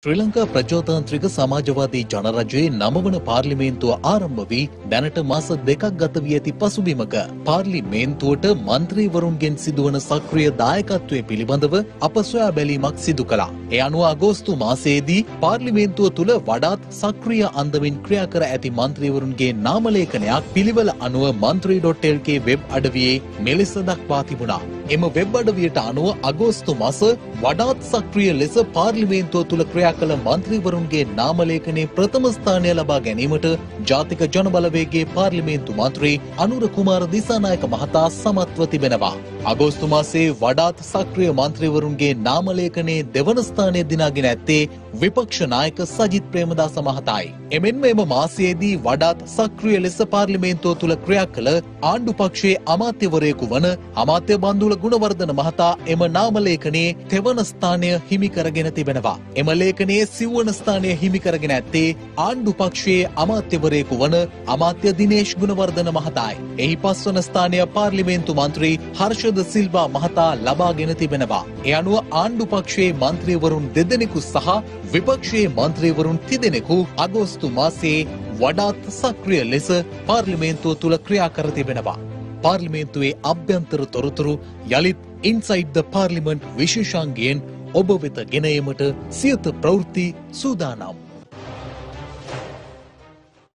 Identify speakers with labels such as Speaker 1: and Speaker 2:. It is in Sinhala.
Speaker 1: ශ්‍රී ලංකා ප්‍රජාතාන්ත්‍රික සමාජවාදී ජනරජයේ 9 වන පාර්ලිමේන්තුව ආරම්භ වී දැනට මාස 2ක් ගත වී ඇති පසුබිමක පාර්ලිමේන්තුවට මන්ත්‍රීවරුන්ගෙන් සිදුවන සක්‍රීය දායකත්වය පිළිබඳව අප සොයා බැලීමක් සිදු කළා. ඒ අනුව අගෝස්තු මාසයේදී පාර්ලිමේන්තුව තුළ වඩාත් සක්‍රීය අන්දමින් ක්‍රියා කර ඇති මන්ත්‍රීවරුන්ගේ නාම ලේඛනයක් පිළිවෙල අනුව මන්ත්‍රී.lk වෙබ් අඩවියේ මෙලෙස දක්වා තිබුණා. එම වෙබ් අඩවියට අනුව අගෝස්තු මාස වඩාත් සක්‍රීය ලෙස පාර්ලිමේන්තුව තුළ ක්‍රියා කළ මන්ත්‍රීවරුන්ගේ නාම ලේඛනයේ ප්‍රථම ස්ථානය ලබා ගැනීමට ජාතික ජනබලවේගයේ පාර්ලිමේන්තු මන්ත්‍රී අනුර කුමාර දිසානායක මහතා සමත්ව තිබෙනවා. අගෝස්තු මාසයේ වඩාත් සක්‍රීය මන්ත්‍රීවරුන්ගේ නාම ලේඛනයේ දෙවන ස්ථානය දිනාගෙන ඇත්තේ විපක්ෂ නායක සජිත් ප්‍රේමදාස මහතායි. එමෙන්ම එම මාසයේදී වඩාත් සක්‍රීය ලෙස පාර්ලිමේන්තුව තුළ ක්‍රියා කළ ආණ්ඩු පක්ෂයේ අමාත්‍යවරයෙකු වන අමාත්‍ය බන්දුල ගුණවර්ධන මහතා එම නාම ලේඛනයේ තෙවන ස්ථානය හිමි කරගෙන තිබෙනවා. එම ලේඛනයේ සිව්වන ස්ථානය හිමි කරගෙන ඇත්තේ ආණ්ඩු පක්ෂයේ අමාත්‍යවරයෙකු වන අමාත්‍ය දිනේෂ් ගුණවර්ධන මහතායි. එහි පස්වන ස්ථානය පාර්ලිමේන්තු මන්ත්‍රී හර්ෂද සිල්වා මහතා ලබාගෙන තිබෙනවා. ඒ අනුව ආණ්ඩු පක්ෂයේ මන්ත්‍රීවරුන් දෙදෙනෙකු සහ විපක්ෂයේ මන්ත්‍රීවරුන් තිදෙනෙකු අගෝස්තු මාසයේ වඩාත් සක්‍රීය ලෙස පාර්ලිමේන්තුව තුළ ක්‍රියා කර තිබෙනවා. පාර්ලිමේන්තුවේ අභ්‍යන්තර තොරතුරු යළිත් ඉන්සයිඩ් ද පාර්ලිමන්ට් විශේෂාංගයෙන් ඔබ වෙත ගෙන ඒමට සියත ප්‍රවෘත්ති සූදානම්.